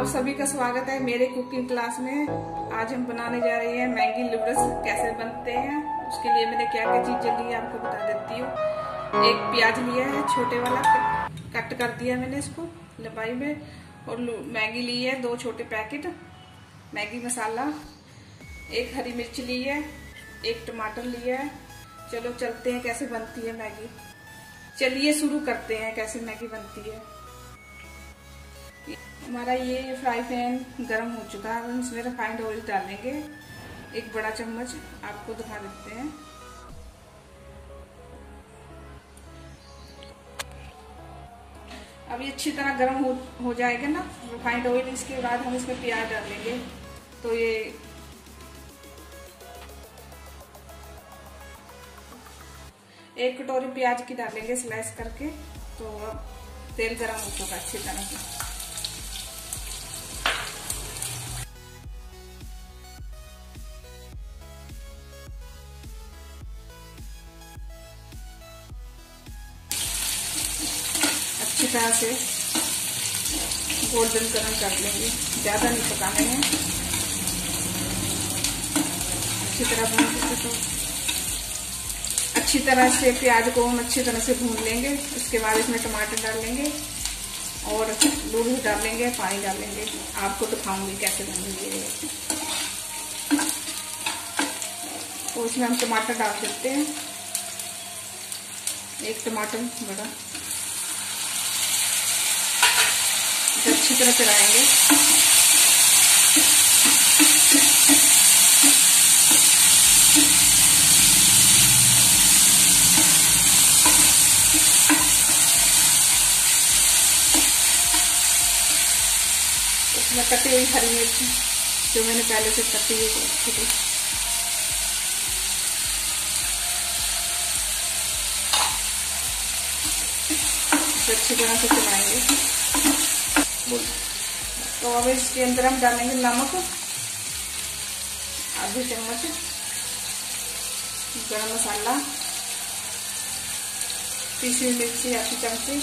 सभी का स्वागत है मेरे कुकिंग क्लास में। आज हम बनाने जा रहे हैं मैगी नूडल्स। कैसे बनते हैं उसके लिए मैंने क्या क्या चीजें ली आपको बता देती हूँ। एक प्याज लिया है छोटे वाला, कट कर दिया मैंने इसको लंबाई में। और मैगी ली है 2 छोटे पैकेट मैगी मसाला, एक हरी मिर्च ली है, एक टमाटर लिया है। चलो चलते हैं कैसे बनती है मैगी। चलिए शुरू करते हैं कैसे मैगी बनती है। हमारा ये फ्राई पैन गरम हो चुका है। हम इसमें रिफाइंड ऑयल डालेंगे 1 बड़ा चम्मच, आपको दिखा देते हैं। अब ये अच्छी तरह गरम हो जाएगा ना रिफाइंड ऑयल। इसके बाद हम इसमें प्याज डालेंगे। तो ये एक कटोरी प्याज की डालेंगे स्लाइस करके। तो अब तेल गरम हो चुका अच्छी तरह से। अच्छी तरह से गोल्डन कलर कर लेंगे, ज्यादा नहीं पकाने हैं। अच्छी तरह भून लेंगे। तो अच्छी तरह से प्याज को हम अच्छी तरह से भून लेंगे। उसके बाद इसमें टमाटर डाल लेंगे और दूध डालेंगे, पानी डालेंगे। आपको दिखाऊंगी कैसे बनेगी। तो इसमें हम टमाटर डाल देते हैं, 1 टमाटर बड़ा। अच्छी तरह चलाएंगे। इसमें कटी हुई हरी मिर्च जो मैंने पहले से कटी हुई थी, अच्छी तरह से चलाएंगे। तो अब इसके अंदर हम डालेंगे नमक आधी चम्मच, गरम मसाला, पीसी मिर्ची आधी चमची।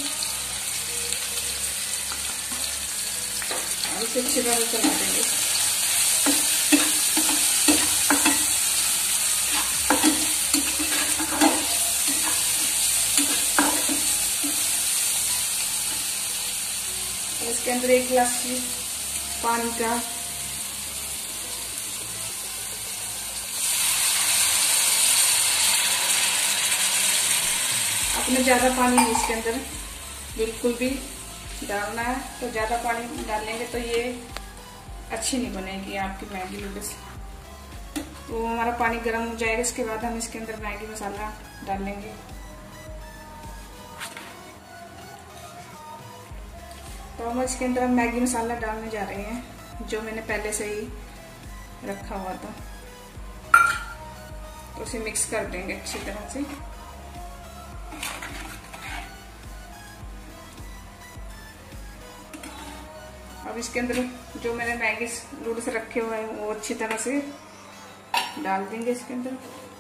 इसे अच्छी तरह से चला देंगे। इसके अंदर 1 गिलास पानी का अपने ज्यादा पानी नहीं इसके अंदर बिल्कुल भी डालना है। तो ज्यादा पानी डालेंगे तो ये अच्छी नहीं बनेगी आपकी मैगी नूडल्स। तो हमारा पानी गर्म हो जाएगा। इसके बाद हम इसके अंदर मैगी मसाला डालेंगे। तो हम इसके अंदर मैगी मसाला डालने जा रहे हैं जो मैंने पहले से ही रखा हुआ था। तो उसे मिक्स कर देंगे अच्छी तरह से। अब इसके अंदर जो मैंने मैगी नूडल्स रखे हुए हैं वो अच्छी तरह से डाल देंगे इसके अंदर।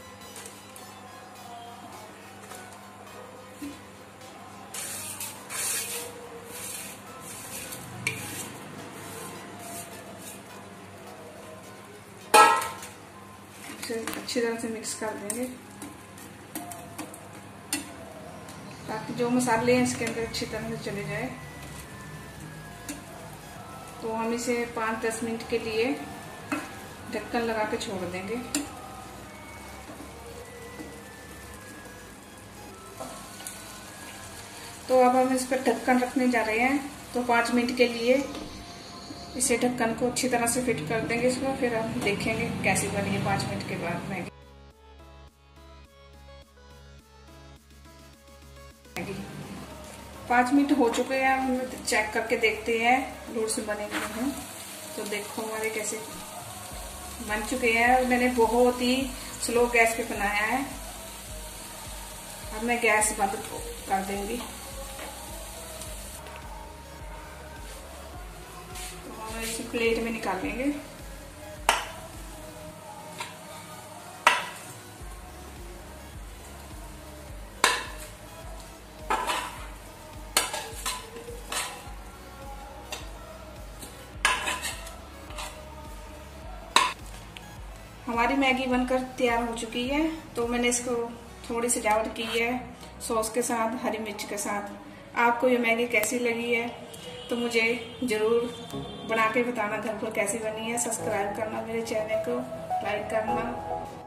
अच्छी तरह से मिक्स कर देंगे ताकि जो मसाले हैं इसके अंदर अच्छी तरह से चले जाए। तो हम इसे 5-10 मिनट के लिए ढक्कन लगा के छोड़ देंगे। तो अब हम इस पर ढक्कन रखने जा रहे हैं। तो 5 मिनट के लिए इसे ढक्कन को अच्छी तरह से फिट कर देंगे इसमें। फिर हम देखेंगे कैसी बनी है 5 मिनट के बाद मैगी। 5 मिनट हो चुके हैं। हम चेक करके देखते हैं नूडल्स बने हुए हैं। तो देखो हमारे कैसे बन चुके हैं। मैंने बहुत ही स्लो गैस पे बनाया है। अब मैं गैस बंद कर दूंगी। तो हम इसे प्लेट में निकालेंगे। हमारी मैगी बनकर तैयार हो चुकी है। तो मैंने इसको थोड़ी सजावट की है सॉस के साथ, हरी मिर्च के साथ। आपको ये मैगी कैसी लगी है तो मुझे जरूर बना के बताना घर पर कैसी बनी है। सब्सक्राइब करना मेरे चैनल को, लाइक करना।